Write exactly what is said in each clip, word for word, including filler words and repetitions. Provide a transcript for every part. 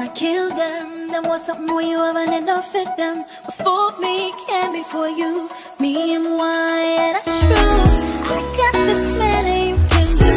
I killed them. Them was something where you haven't enough with them. Was for me, can't be for you. Me and why, and that's true. I got this man and you can do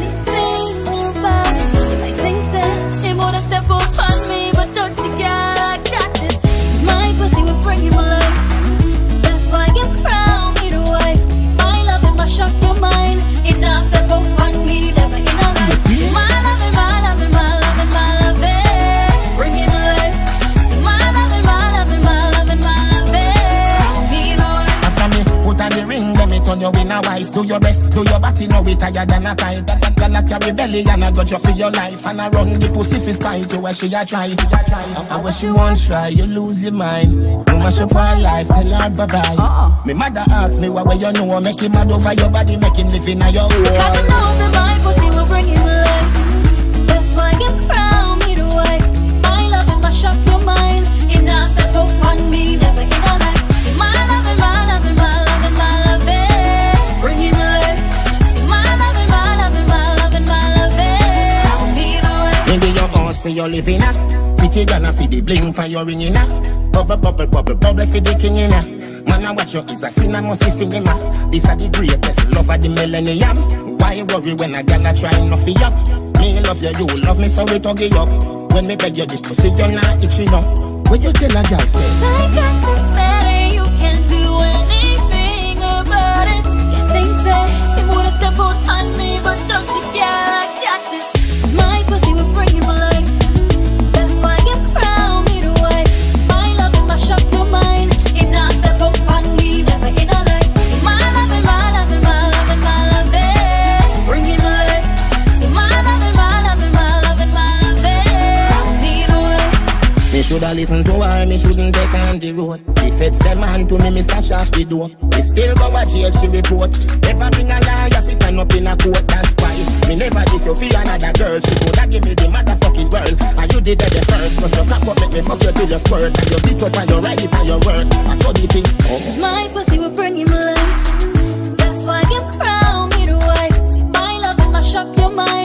anything about it. You might think that he wanna step up on me, but don't you girl, I got this. My pussy will bring you my life. That's why you crown me the wife. My love and my shock your mind. It now step up on me, never in a life. My love and my love and my love and my love it. Bring you my life. My love and my love and my love and my love it. Me the one. After me, put on the ring, let me turn you in a wife. Do your best, do your body, no we tired than a kite. That that girl a carry belly and I got you for your life. And I run the pussy for spite to where she a try. I wish you won't try, you lose your mind. No mash up her life, tell her bye-bye. uh-uh. Me mother asked me what way you know. Make him mad over your body, make him live in your world. Because I know that my pussy will bring him life. That's why you crown me the wife. My love and my shock your mind. It now step up on me, never in a life. My love and my love and my love and my love it. Bring him life. My love and my love and my love and my love it. Crown me the wife. Maybe your house for your living up. Pretty gonna see the bling for your ringing up. Bubble, bubble, bubble, bubble for the king in. Man, I watch you is a sin, I must see cinema. This are the greatest love of the millennium. Why worry when a girl a trying to feel up? Me love you, you love me, so we to give up. When me beg you this pussy, you're not itching up. When you tell a girl, say I got this man and you can't do anything about it. You think that he would have stepped out on me, but don't you care, I got this. My pussy will bring you my life. That's why you crown me the wife. My love and my shock your mind. It now step up on me, never in a life. My love and my love and my love and my love it. Bring him my life. My love and my love and my love and my love it. Crown me the wife. me shoulda listen to her, me shouldn't take on the road. The feds them hand to me, me stash off the door. Me still go a jail, she report. Never bring a liar, fit turn up in a court, that's why. Me never diss you for another girl. She coulda give me the motherfucking world. And you did it the first, plus you cock up, make me fuck you till you squirt. And you beat up and you ride it and you work. I saw the thing. Oh. My pussy will bring him life. That's why you crown me the wife. My love and my shock your mind.